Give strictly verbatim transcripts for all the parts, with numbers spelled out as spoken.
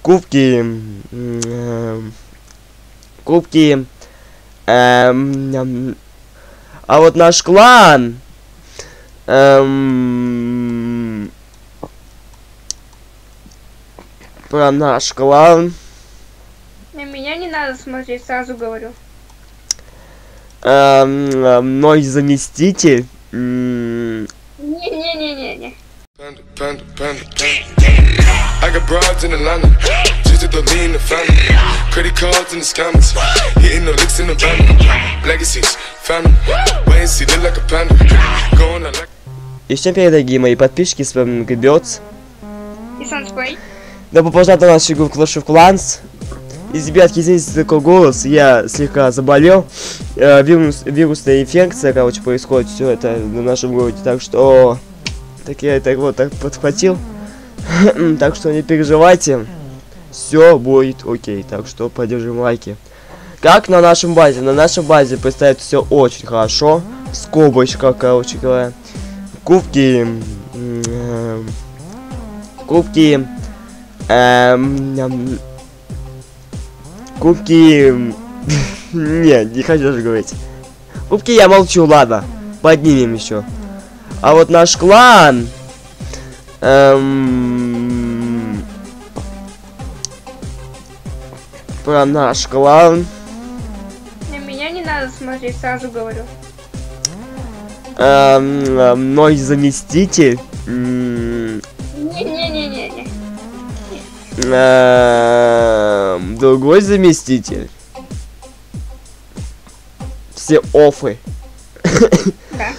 кубки, э, кубки, эм, а вот наш клан, эм, про наш клан. На меня не надо смотреть, сразу говорю. Эм, мой заместитель. Не-не-не-не-не. И всем привет, дорогие мои подписчики, с вами Гребец. И Санспрей. Добро пожаловать на нашу игру в Clash of Clans. И, ребятки, извините за такой голос, я слегка заболел. Э, вирус, вирусная инфекция, короче, происходит все это на нашем городе. Так что, так я это вот так подхватил. Так что не переживайте, все будет окей. Так что поддержим лайки. Как на нашем базе? На нашей базе представляет все очень хорошо. В скобочках, короче говоря. Кубки. Э, кубки. Эм, Кубки... Не, не хочу даже говорить. Кубки я молчу, ладно. Поднимем еще. А вот наш клан... Эм... Про наш клан... На меня не надо смотреть, сразу говорю. Эм... Мой заместитель... Не-не-не-не-не. Эм... Другой заместитель... Все оффы. Да.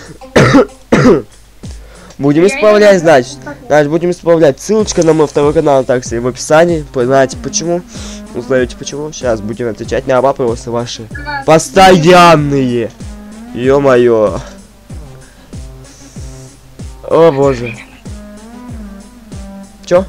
Будем Я исправлять, не значит. знаю, Значит, будем исправлять. Ссылочка на мой второй канал также в описании. Знаете почему? Узнаете почему? Сейчас будем отвечать на вопросы ваши. Да. Постоянные. Ё-моё. О боже. Чё?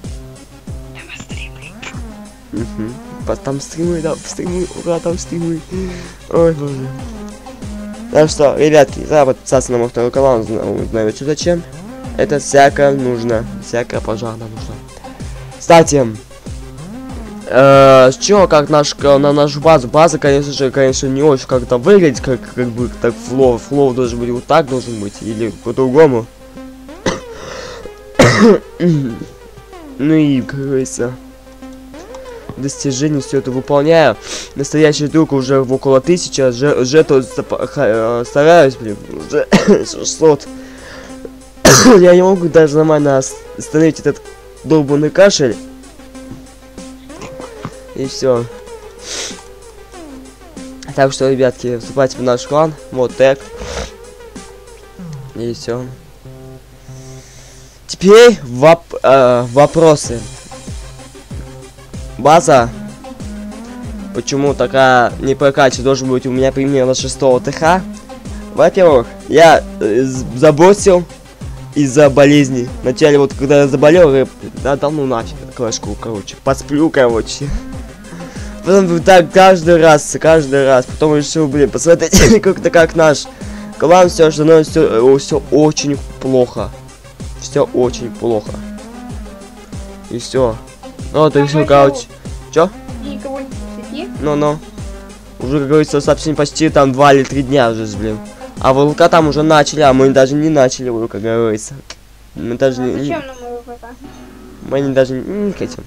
Угу. Там стримы, да, стримы, ура, там стримы. Ой, боже. Так что, ребятки, да, подписаться на мой второй канал, знаете зачем. Это всякое нужно, всякое пожарно нужно. Кстати, э, чё, как наш, на нашу базу, база, конечно же, конечно, не очень как-то выглядит, как, как бы, так флоу, флоу должен быть вот так должен быть, или по-другому. Ну и, как говорится, достижений все это выполняю. Настоящий друг уже в около тысячи, уже, уже то стараюсь, блин, уже шестьсот. Я не могу даже нормально остановить этот долбанный кашель. И все. Так что, ребятки, вступайте в наш клан. Вот так. И все. Теперь воп э, вопросы. База. Почему такая не прокачка должен быть у меня примерно шестого ТХ? Во-первых, я э, забросил из-за болезней. Вначале вот когда я заболел, я да, дал ну нафиг клашку, короче. Посплю, короче. Потом так каждый раз, каждый раз. Потом решил, блин, посмотрите, как-то как наш клан все становится все, все очень плохо. Все очень плохо. И все. Ну, ты решил, короче. Чё? Ну-ну. Уже, как говорится, совсем почти там два или три дня уже, блин. А ВЛК там уже начали, а мы даже не начали, как говорится. Мы даже а не... Зачем нам ВЛК? Мы не даже не хотим.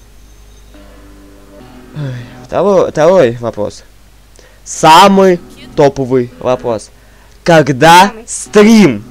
Второй, второй вопрос. Самый топовый вопрос. Когда Самый. стрим?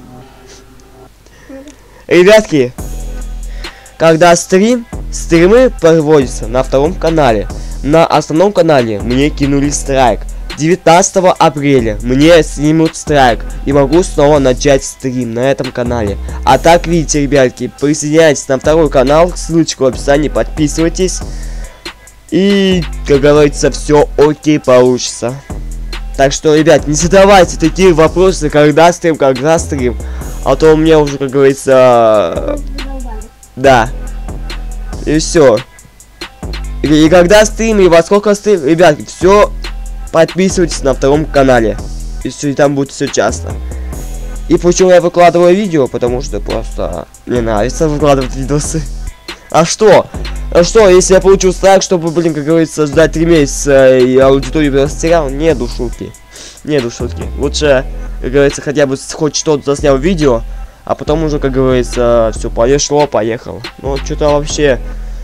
Ребятки, когда стрим, стримы проводятся на втором канале. На основном канале мне кинули страйк. девятнадцатого апреля мне снимут страйк. И могу снова начать стрим на этом канале. А так, видите, ребятки, присоединяйтесь на второй канал. Ссылочка в описании, подписывайтесь. И, как говорится, все окей получится. Так что, ребят, не задавайте такие вопросы, когда стрим, когда стрим. А то у меня уже, как говорится... Да. И все. И, и когда стрим, и во сколько стрим, ребятки, все, подписывайтесь на втором канале. И все, и там будет все часто. И почему я выкладываю видео? Потому что просто мне нравится выкладывать видосы. А что? А что, если я получил страйк, чтобы, блин, как говорится, ждать три месяца и аудиторию растерял? Нету шутки. Нету шутки. Лучше, как говорится, хотя бы хоть что-то заснял видео, а потом уже, как говорится, все пошло, поехал. Ну, что-то вообще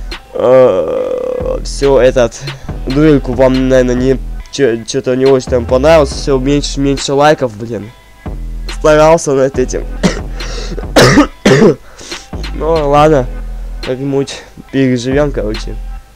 э, все этот дуэльку вам, наверное, не что-то не очень там понравилось, все меньше меньше лайков, блин. Старался над этим. Ну ладно, как-нибудь переживем, короче.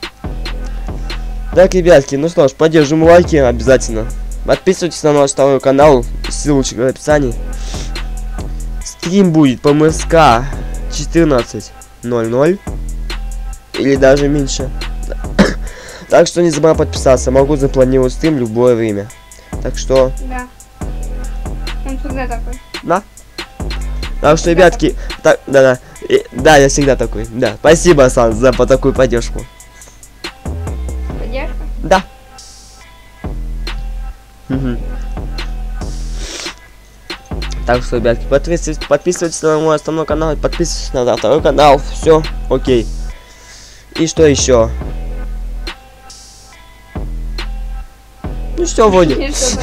Так, ребятки, ну что ж, поддержим лайки обязательно. Подписывайтесь на наш второй канал, ссылочка в описании. Стрим будет по МСК четырнадцать ноль ноль. Или даже меньше. Так что не забывай подписаться. Могу запланировать стрим в любое время. Так что... Да. Он всегда такой. Да. Так что, ребятки... Так, да-да. Да, я всегда такой. Да. Спасибо, Сан, за по такую поддержку. Поддержка? Да. Угу. Так что, ребятки, подписывайтесь, подписывайтесь на мой основной канал, подписывайтесь на второй канал. Все, окей. И что еще? Ну все вроде.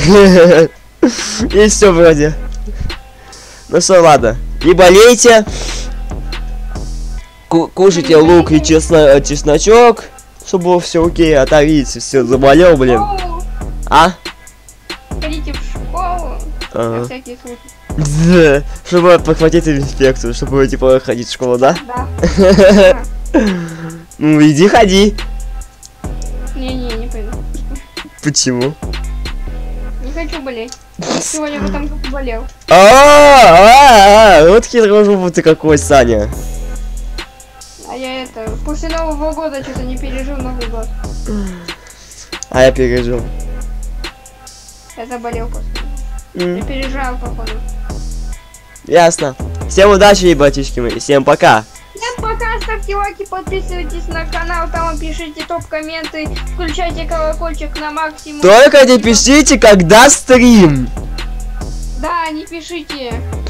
И все вроде. Ну что, ладно. И болейте. Кушайте лук и чесно чесночок, чтобы было все окей. А то видите, все заболел, блин. А? Ходите в школу. Ага. На всякий случай. Чтобы подхватить инфекцию, чтобы типа ходить в школу, да? Да. Ну иди ходи. Не-не, не пойду. Почему? Не хочу болеть. Сегодня в этом болел. А, вот хитрый жопу ты какой, Саня. А я это, после Нового года что-то не пережил Новый год. А я пережил. Я заболел после. Я пережал, походу. Ясно. Всем удачи, братишки мои. Всем пока. Всем пока, ставьте лайки, подписывайтесь на канал, там пишите топ-комменты, включайте колокольчик на максимум. Только не пишите, когда стрим. Да, не пишите.